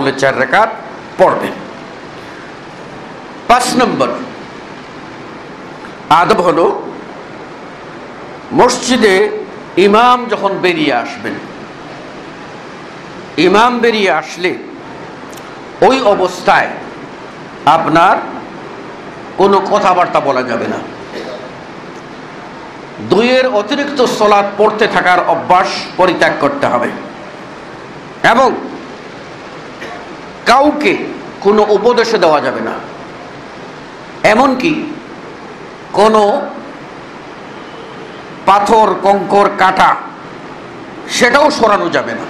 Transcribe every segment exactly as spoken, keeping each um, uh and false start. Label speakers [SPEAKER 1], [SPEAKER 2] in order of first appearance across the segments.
[SPEAKER 1] হলে চার রাকাত পড়বে। পাঁচ নম্বর আদব হলো, মসজিদে ইমাম যখন বেরিয়ে আসবেন, ইমাম বেরিয়ে আসলে ওই অবস্থায় আপনার কোনো কথাবার্তা বলা যাবে না। দুইয়ের অতিরিক্ত সালাত পড়তে থাকার অভ্যাস পরিত্যাগ করতে হবে এবং কাউকে কোনো উপদেশও দেওয়া যাবে না, এমনকি কোনো পাথর কঙ্কর কাটা সেটাও সরানো যাবে না।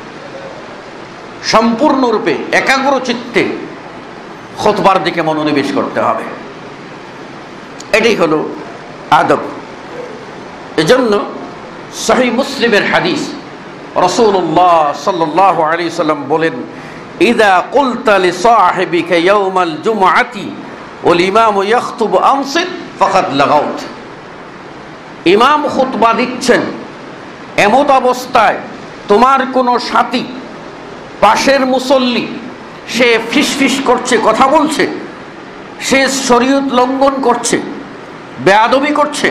[SPEAKER 1] সম্পূর্ণরূপে একাগ্র চিত্তে খুতবার দিকে মনোনিবেশ করতে হবে। এটাই হলো আদব। এজন্য সহিহ মুসলিমের হাদিস, রাসূলুল্লাহ সাল্লাল্লাহু আলাইহি ওয়াসাল্লাম বলেন, ইযা কুলতা লিসাহিবিকা ইয়াউমাল জুমআতি ওয়াল ইমামু ইয়াখতুবু আনসিত ফাকাদ লাগাউত। ইমাম খুতবা দিচ্ছেন, এমত অবস্থায় তোমার কোনো সাথী পাশের মুসল্লি সে ফিসফিস করছে, কথা বলছে, সে শরীয়ত লঙ্ঘন করছে, বেয়াদবি করছে,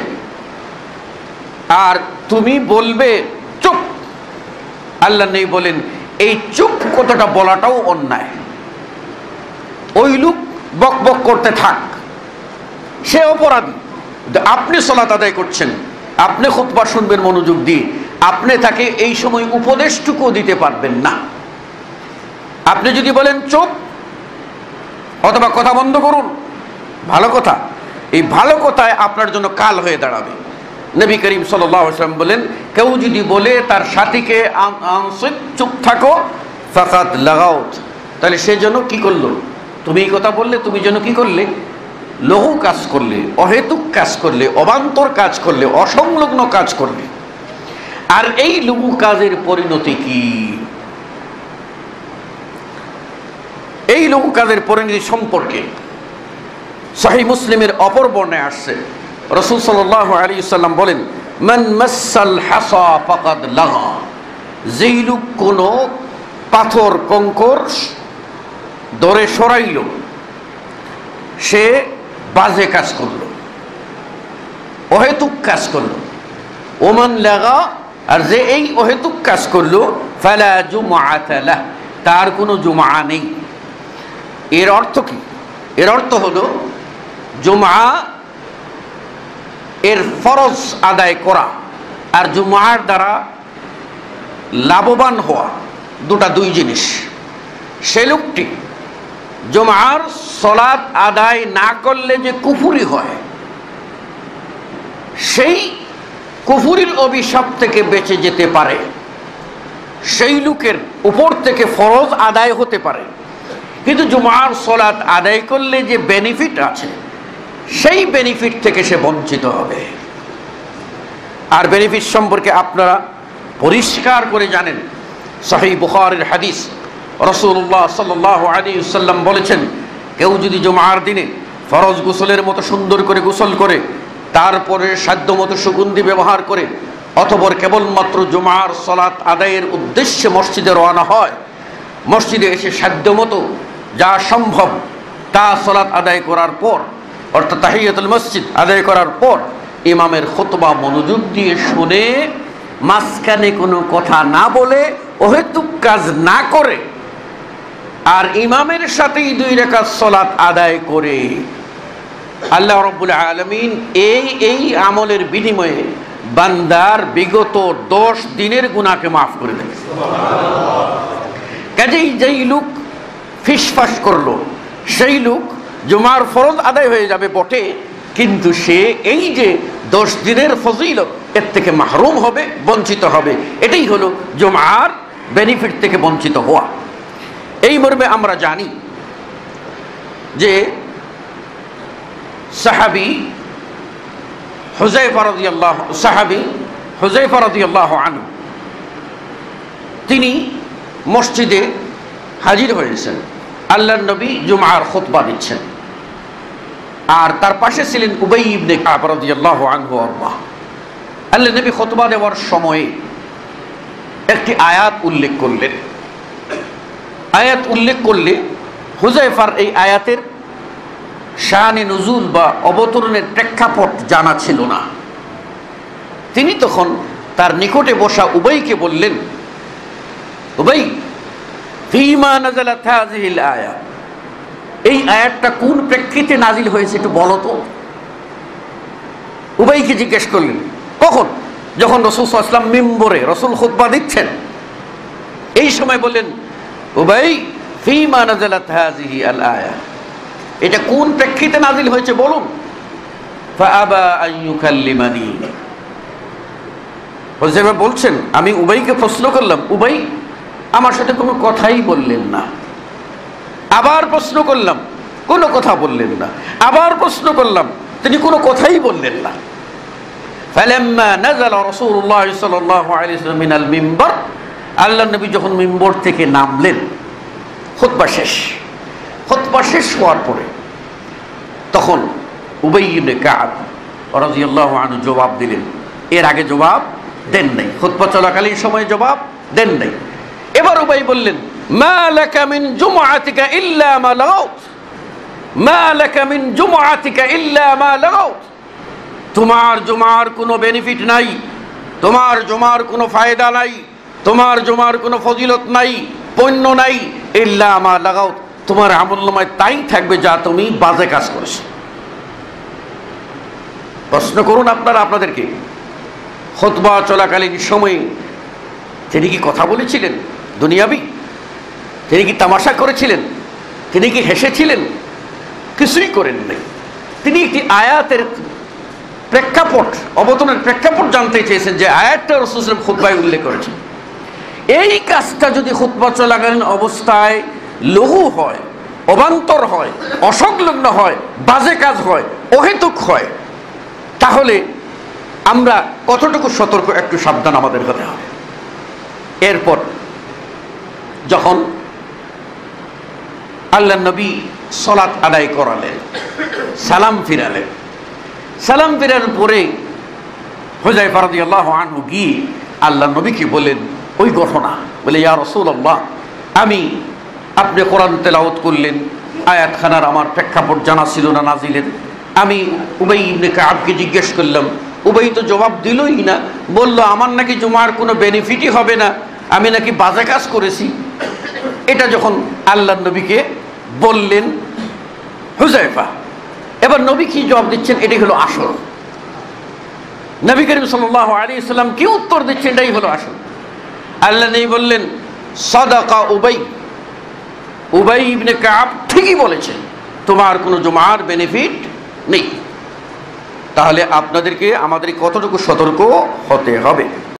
[SPEAKER 1] আর তুমি বলবে চুপ। আল্লাহ নবী বলেন এই চুপ কথাটা বলাটাও অন্যায়। ওই লোক বক বক করতে থাক, সে অপরাধী। আপনি সালাত আদায় করছেন, আপনি খুতবা শুনবেন মনোযোগ দিয়ে, আপনি তাকে এই সময় উপদেশটুকু দিতে পারবেন না। আপনি যদি বলেন চুপ অথবা কথা বন্ধ করুন, ভালো কথা, এই ভালো কথায় আপনার জন্য কাল হয়ে দাঁড়াবে। নবী করিম সাল্লাল্লাহু আলাইহি ওয়াসাল্লাম বলেন, কেউ যদি বলে তার সাথীকে আনসিত, চুপ থাকো, ফাকাদ লাগাউত, তাহলে সে যেন কি করলো? তুমি এই কথা বললে, তুমি যেন কি করলে? লঘু কাজ করলে, অহেতুক কাজ করলে, অবান্তর কাজ করলে, অসংলগ্ন কাজ করলে। আর এই লঘু কাজের পরিণতি কি? এই লঘু কাজের পরিণতি সম্পর্কে সহিহ মুসলিমের অপর বর্ণনায় আসছে, রাসূল সাল্লাল্লাহু আলাইহি ওয়াসাল্লাম বলেন, মান মাসাল হাসা ফাকাদ লাগা। যেই লোক কোনো পাথর কঙ্কর দরে সরাইল, সে বাজে কাজ করলো, অহেতুক কাজ করলো। ওমান লাগা, আর যে এই অহেতুক কাজ করলো, ফালা জুমআতা লাহ, তার কোনো জুমআ নেই। এর অর্থ কি? এর অর্থ হলো জুমআ এর ফরজ আদায় করা আর জুমআর দ্বারা লাভবান হওয়া দুটা দুই জিনিস। সে লোকটি জুমআর সালাত আদায় না করলে যে কুফরি হয়, সেই কুফরির অভিশাপ থেকে বেঁচে যেতে পারে, সেই লোকের উপর থেকে ফরজ আদায় হতে পারে, কিন্তু জুমআর সালাত আদায় করলে যে বেনিফিট আছে, সেই বেনিফিট থেকে সে বঞ্চিত হবে। আর বেনিফিট সম্পর্কে আপনারা পরিষ্কার করে জানেন, সহিহ বুখারীর হাদিস, রাসূলুল্লাহ সাল্লাল্লাহু আলাইহি ওয়াসাল্লাম বলেছেন, কেউ যদি জুমআর দিনে ফরজ গোসলের মতো সুন্দর করে গোসল করে, তারপরে সাধ্যমতো সুগন্ধি ব্যবহার করে, অথবা কেবলমাত্র জুমআর সালাত আদায়ের উদ্দেশ্যে মসজিদে রওনা হয়, মসজিদে এসে সাধ্যমতো যা সম্ভব তা সালাত আদায় করার পর, অর্থাৎ তাহিয়াতুল মসজিদ আদায় করার পর ইমামের খুতবা মনোযোগ দিয়ে শুনে, মাঝখানে কোনো কথা না বলে, অহেতুক কাজ না করে, আর ইমামের সাথেই দুই রাকাত সালাত আদায় করে, আল্লাহ রাব্বুল আলামিন এই এই আমলের বিনিময়ে বান্দার বিগত দশ দিনের গুনাহকে মাফ করে দেন। কাজেই যেই লোক ফিসফাস করলো, সেই লোক জুমার ফরজ আদায় হয়ে যাবে বটে, কিন্তু সে এই যে দশ দিনের ফজিলত, এর থেকে মাহরুম হবে, বঞ্চিত হবে। এটাই হলো জুমার বেনিফিট থেকে বঞ্চিত হওয়া। এই মর্মে আমরা জানি যে সাহাবী হুযায়ফা রাদিয়াল্লাহু সাহাবী হুযায়ফা রাদিয়াল্লাহু আনহু তিনি মসজিদে হাজির হয়েছেন, আল্লাহর নবী জুমআর খুতবা দিচ্ছেন, আর তার পাশে ছিলেন উবাই ইবনে কাব রাদিয়াল্লাহু আনহু। আল্লাহর নবী খুতবা দেওয়ার সময়ে একটি আয়াত উল্লেখ করলেন, আয়াত উল্লেখ করলে হুযায়ফার এই আয়াতের শানে নুজুল বা অবতরণের প্রেক্ষাপট জানা ছিল না। তিনি তখন তার নিকটে বসা উবাইকে বললেন, উবাই, ফীমা নাযালাত হাযিহিল আয়া, এই আয়াতটা কোন প্রেক্ষিতে নাজিল হয়েছে একটু বলো তো। উবাইকে জিজ্ঞেস করলেন, কখন? যখন রাসূল সাল্লাল্লাহু আলাইহি ওয়াসাল্লাম মিম্বরে রাসূল খুতবা দিচ্ছেন, এই সময় বললেন, উবাই, ফীমা নাযালাত হাযিহি আল আয়া, এটা কোন প্রেক্ষিতে নাজিল হয়েছে বলুন। ফাআবা আন ইউকাল্লিমানি, হুযায়ফা বলছেন, আমি উবাইকে প্রশ্ন করলাম, উবাই আমার সাথে কোনো কথাই বললেন না। আবার প্রশ্ন করলাম, কোনো কথা বললেন না। আবার প্রশ্ন করলাম, তিনি কোনো কথাই বললেন না। ফালাম্মা নাযালা রাসূলুল্লাহ সাল্লাল্লাহু আলাইহি ওয়াসাল্লাম মিনাল মিম্বার, আল্লাহর নবী যখন মিম্বর থেকে নামলেন, খুতবা শেষ। খুতবা শেষ হওয়ার পরে তখন উবাই ইবনে কাব রাদিয়াল্লাহু আনহু জবাব দিলেন। এর আগে জবাব দেন নাই, খুতবা চলাকালীন সময়ে জবাব দেন নাই। এবার উবাই বললেন, মা লাকা মিন জুমআতিকা ইল্লা মা লাগাউত, মা লাকা মিন জুমআতিকা ইল্লা মা লাগাউত, তোমার জুমার কোনো বেনিফিট নাই, তোমার জুমার কোনো ফায়দা নাই, তোমার জুমার কোনো ফজিলত নাই, পুণ্য নাই, ইল্লা মা লাগাউত, তোমার আমলনামায় তাই থাকবে যা তুমি বাজে কাজ করেছো। প্রশ্ন করুন আপনারা আপনাদেরকে, খুতবা চলাকালীন সময়ে তিনি কি কথা বলেছিলেন দুনিয়াবি? তিনি কি তামাশা করেছিলেন? তিনি কি হেসেছিলেন? কিছুই করেন নাই। তিনি একটি আয়াতের প্রেক্ষাপট, অবতরণের প্রেক্ষাপট জানতে চেয়েছেন, যে আয়াতটা রাসূল সাল্লাল্লাহু আলাইহি ওয়াসাল্লাম খুতবায় উল্লেখ করেছেন। এই কাজটা যদি খুতবা চলাকালীন অবস্থায় লঘু হয়, অবান্তর হয়, অসংলগ্ন হয়, বাজে কাজ হয়, অহেতুক হয়, তাহলে আমরা কতটুকু সতর্ক, একটু সাবধান আমাদের হতে হবে। এরপর যখন আল্লাহ নবী সালাত আদায় করালেন, সালাম ফিরালেন, সালাম ফিরানোর পরে হুযায়ফা রাদিয়াল্লাহু আনহু গিয়ে আল্লাহ নবীকে বলেন ওই ঘটনা, বলে, ইয়া রাসূলুল্লাহ, আমি, আপনি কোরআন তেলাওয়াত করলেন, আয়াতখানার আমার প্রেক্ষাপট জানা ছিল না নাজিলের। আমি উবাই ইবনে কাবকে জিজ্ঞেস করলাম, উবাই তো জবাব দিলই না, বলল আমার নাকি জুমার কোনো বেনিফিটই হবে না, আমি নাকি বাজে কাজ করেছি। এটা যখন আল্লাহ নবীকে বললেন হুযায়ফা, এবার নবী কি জবাব দিচ্ছেন, এটাই হলো আসল। নবী করিম সাল্লাল্লাহু আলাইহি ওয়াসাল্লাম কি উত্তর দিচ্ছেন, এটাই হলো আসল। আল্লাহ নবী বললেন, সাদাকা উবাই, উবাই ইবনে কাব ঠিকই বলেছেন, তোমার কোনো জুমার বেনিফিট নেই। তাহলে আপনাদেরকে আমাদের কতটুকু সতর্ক হতে হবে।